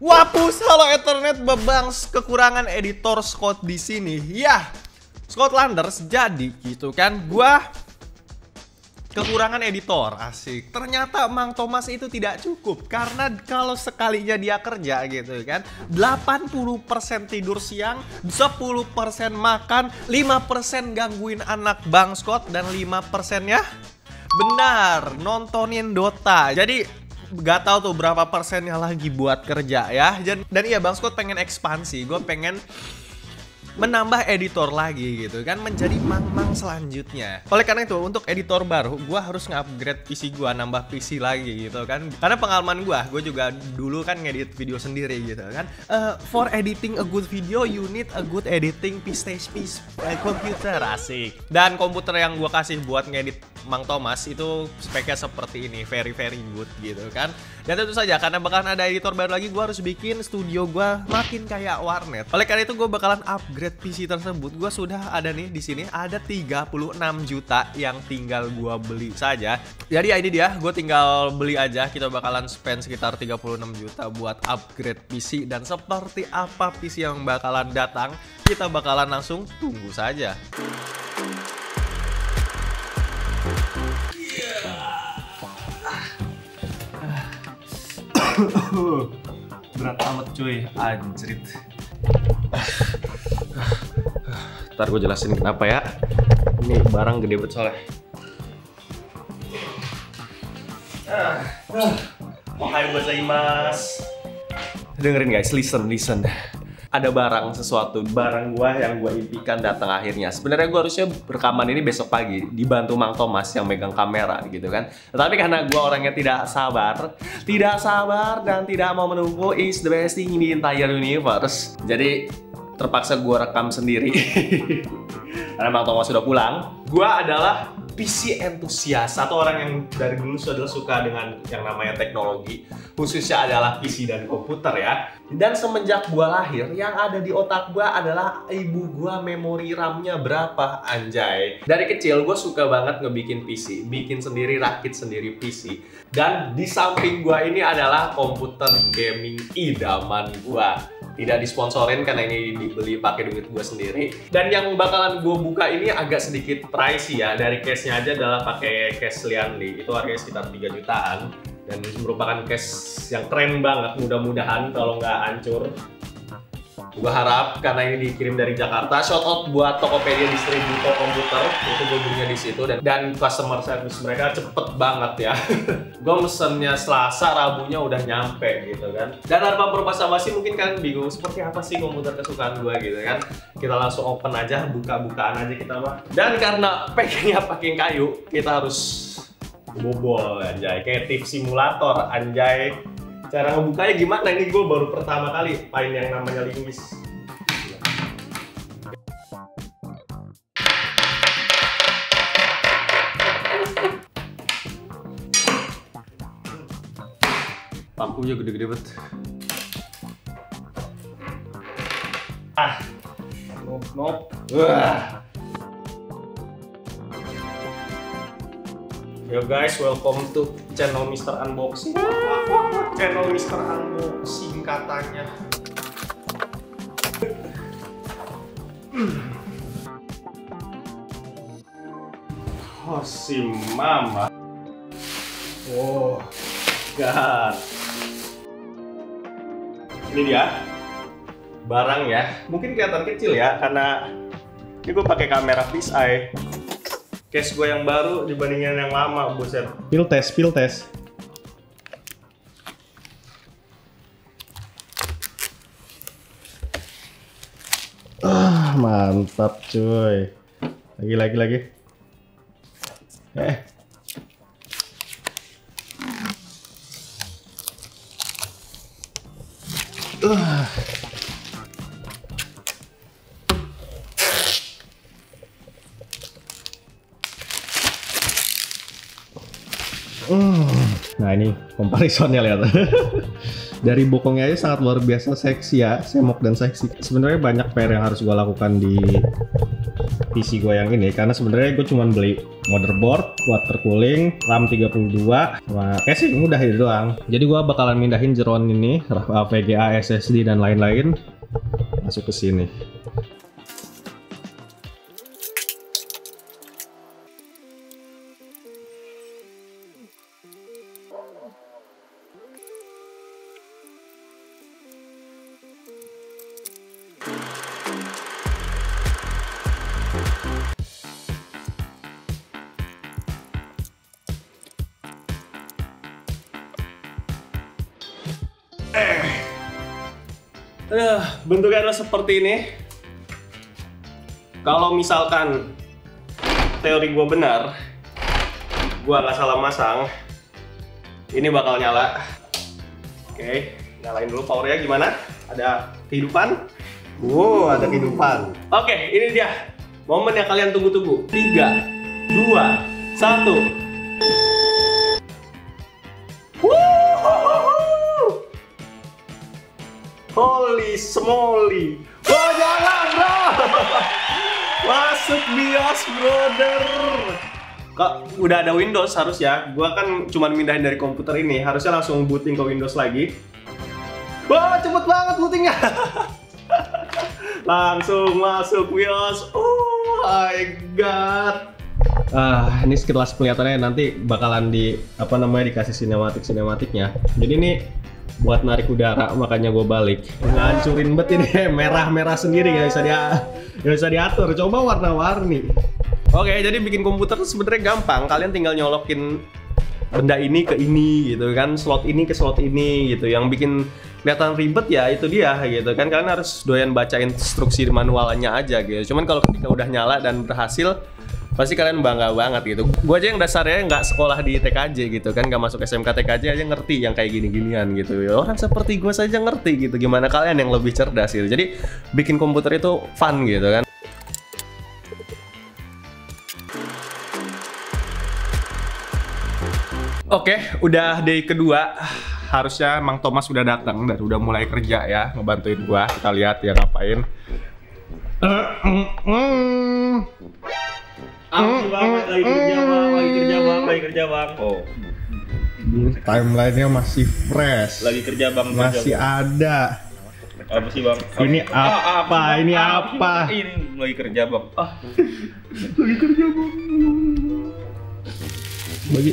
Wapus, halo Ethernet bebangs, kekurangan editor Scott di sini. Ya, Scottlanders jadi gitu kan. Gua kekurangan editor, asik. Ternyata Mang Thomas itu tidak cukup karena kalau sekalinya dia kerja gitu kan, 80% tidur siang, 10% makan, 5% gangguin anak Bang Scott, dan 5%-nya benar nontonin Dota. Jadi gak tahu tuh berapa persennya lagi buat kerja ya. Dan iya, Bang Scott pengen ekspansi. Gue pengen menambah editor lagi gitu kan, menjadi mang-mang selanjutnya. Oleh karena itu, untuk editor baru, gue harus nge-upgrade PC gue, nambah PC lagi gitu kan. Karena pengalaman gue juga dulu kan ngedit video sendiri gitu kan. For editing a good video, you need a good editing PC computer, asik. Dan komputer yang gue kasih buat ngedit Mang Thomas itu speknya seperti ini, very good gitu kan. Dan tentu saja karena bakalan ada editor baru lagi, gue harus bikin studio gue makin kayak warnet. Oleh karena itu gue bakalan upgrade PC tersebut. Gue sudah ada nih di sini ada 36 juta yang tinggal gue beli saja. Jadi ya ini dia, gue tinggal beli aja. Kita bakalan spend sekitar 36 juta buat upgrade PC, dan seperti apa PC yang bakalan datang, kita bakalan langsung tunggu saja. Berat amat cuy, anjrit. Ntar gue jelasin kenapa ya. Ini barang gede banget soalnya. Ohayo gozaimasu. Dengerin guys, listen. Ada barang gua yang gua impikan datang akhirnya. Sebenarnya gua harusnya rekaman ini besok pagi dibantu Mang Thomas yang megang kamera gitu kan. Tetapi karena gua orangnya tidak sabar dan tidak mau menunggu, is the best thing in the entire universe. Jadi terpaksa gua rekam sendiri. Karena Mang Thomas sudah pulang. Gua adalah PC entusias, satu orang yang dari dulu sudah suka dengan yang namanya teknologi, khususnya adalah PC dan komputer ya. Dan semenjak gua lahir, yang ada di otak gua adalah ibu gua memori RAM-nya berapa, anjay. Dari kecil gua suka banget ngebikin PC, bikin sendiri, rakit sendiri PC. Dan di samping gua ini adalah komputer gaming idaman gua. Tidak disponsorin karena ini dibeli pakai duit gue sendiri. Dan yang bakalan gue buka ini agak sedikit pricey ya. Dari case-nya aja adalah pakai case Lianli. Itu harganya sekitar 3 jutaan. Dan merupakan case yang keren banget. Mudah-mudahan kalau nggak hancur. Gue harap karena ini dikirim dari Jakarta. Shout out buat Tokopedia distributor komputer. Itu gue belinya di situ. Dan customer service mereka cepet banget ya. Gue mesennya Selasa, Rabunya udah nyampe gitu kan. Dan tanpa berbasa-basi mungkin kan bingung seperti apa sih komputer kesukaan gue gitu kan. Kita langsung open aja, buka-bukaan aja kita mah. Dan karena packingnya pakai kayu, kita harus bobol anjay. Kayak tip simulator anjay. Cara ngebukanya gimana? Ini gue baru pertama kali main yang namanya linggis. Lampunya gede-gede banget. Nope. Yo guys, welcome to channel Mr. Unboxing. Channel Mr. Unboxing katanya. Oh si mama. Oh god. Ini dia barang ya. Mungkin kelihatan kecil ya karena ini gue pakai kamera fisheye. Case gue yang baru dibandingin yang lama, buset. Pil tes. Mantap cuy. Lagi. Nah ini comparisonnya lihat. Dari bokongnya aja sangat luar biasa seksi ya, semok dan seksi. Sebenarnya banyak PR yang harus gue lakukan di PC gue yang ini, karena sebenarnya gue cuma beli motherboard, water cooling, RAM 32, sama casing, udah itu doang. Jadi gue bakalan mindahin jeroan ini, VGA, SSD dan lain-lain masuk ke sini. Bentuknya adalah seperti ini. Kalau misalkan teori gue benar, gue nggak salah masang, ini bakal nyala. Oke, nyalain dulu powernya gimana? Ada kehidupan? Wow, ada kehidupan. Oke, ini dia momen yang kalian tunggu-tunggu. 3, 2, 1. Holy smoly. Oh, jangan bro. Masuk BIOS brother. Kok udah ada Windows harus ya. Gua kan cuma mindahin dari komputer ini. Harusnya langsung booting ke Windows lagi. Wah, cepet banget bootingnya. Langsung masuk BIOS. Oh my god. Ini sekilas kelihatannya nanti bakalan dikasih sinematiknya. Jadi ini buat narik udara, makanya gue balik. Ngancurin bet ini, merah-merah sendiri, nggak bisa diatur. Coba warna-warni. Oke, jadi bikin komputer tuh sebenarnya gampang. Kalian tinggal nyolokin benda ini ke ini gitu kan, slot ini ke slot ini gitu. Yang bikin kelihatan ribet ya itu dia gitu kan. Kalian harus doyan baca instruksi manualnya aja gitu. Cuman kalau ketika udah nyala dan berhasil, pasti kalian bangga banget gitu. Gue aja yang dasarnya nggak sekolah di TKJ gitu kan, nggak masuk SMK TKJ aja ngerti yang kayak gini-ginian gitu. Orang seperti gue saja ngerti gitu. Gimana kalian yang lebih cerdas gitu. Jadi bikin komputer itu fun gitu kan. Oke, udah day kedua. Harusnya Mang Thomas udah datang dan udah mulai kerja ya, ngebantuin gua. Kita lihat dia ngapain. Lagi kerja bang. Oh, Timelinenya masih fresh. lagi kerja bang. Masih ada. Apa sih bang? Ini apa? Ini apa? Ini lagi kerja bang. Bagi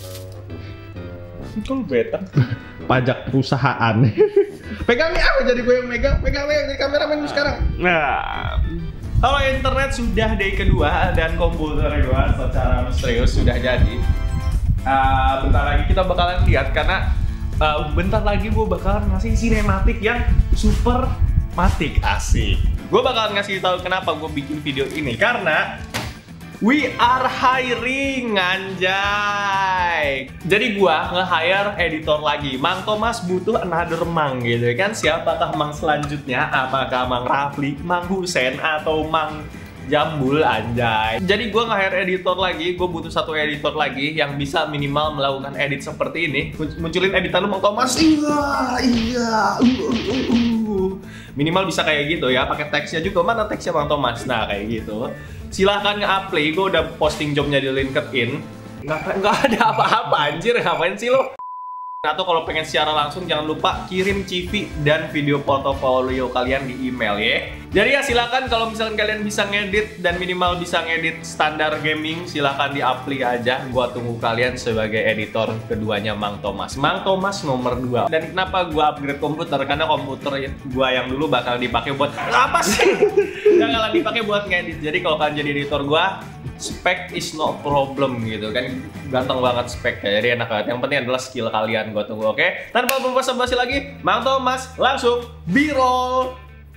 Kalau beta. pajak perusahaan. Pegang nih apa jadi gue yang megang jadi kameramen lu sekarang. Nah, halo internet, sudah day kedua dan komputer gue secara misterius sudah jadi. Bentar lagi kita bakalan lihat karena bentar lagi gue bakalan ngasih sinematik yang super matik, asik. Gue bakalan ngasih tahu kenapa gue bikin video ini karena we are hiring, anjay. Jadi gua nge-hire editor lagi. Mang Thomas butuh another Mang gitu kan. Siapakah Mang selanjutnya? Apakah Mang Rafli, Mang Husen, atau Mang Jambul, anjay. Jadi gua nge-hire editor lagi. Gua butuh satu editor lagi yang bisa minimal melakukan edit seperti ini. Munculin editan lu Mang Thomas. Iya. Minimal bisa kayak gitu ya, pakai teksnya juga. Mana teksnya Mang Thomas? Nah, kayak gitu. Silahkan nge-apply, gue udah posting jobnya di LinkedIn. Nggak ada apa-apa anjir, ngapain sih lo? Atau kalau pengen secara langsung jangan lupa kirim CV dan video portofolio kalian di email ya. Jadi ya silakan kalau misalkan kalian bisa ngedit dan minimal bisa ngedit standar gaming, silakan di-apply aja. Gua tunggu kalian sebagai editor keduanya Mang Thomas. Mang Thomas nomor 2. Dan kenapa gua upgrade komputer? Karena komputer gua yang dulu bakal dipakai buat apa sih? Bakalan dipakai buat ngedit. Jadi kalau kalian jadi editor gua, spek is no problem gitu kan, ganteng banget speknya, jadi enak banget. Yang penting adalah skill kalian, gue tunggu. Oke, tanpa basa-basi lagi, Mang Thomas langsung B-roll.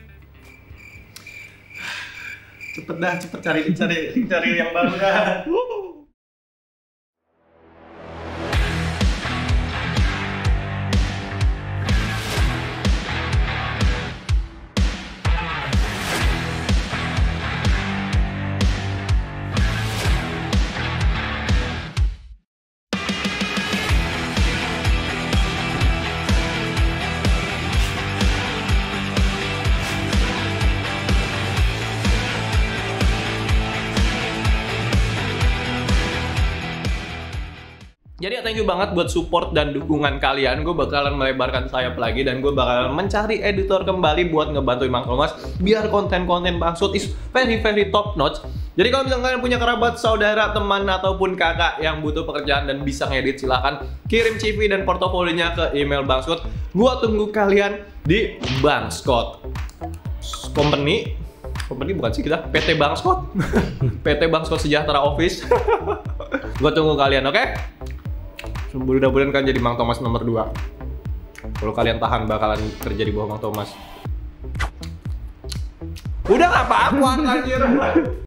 Cepet dah, cepet cari yang baru dah. Jadi thank you banget buat support dan dukungan kalian. Gue bakalan melebarkan sayap lagi dan gue bakalan mencari editor kembali buat ngebantuin Mang Thomas biar konten-konten Bangsut is very top notch. Jadi kalau misalnya kalian punya kerabat, saudara, teman ataupun kakak yang butuh pekerjaan dan bisa ngedit, silakan kirim CV dan portofolionya ke email Bangsut. Gua tunggu kalian di Bangscott Company bukan sih kita, PT Bangscott. PT Bangscott Sejahtera Office. Gua tunggu kalian, oke? Mudah-mudahan kan jadi Mang Thomas nomor 2. Kalau kalian tahan bakalan kerja di bawah Mang Thomas. Udah nggak apa-apa anjir.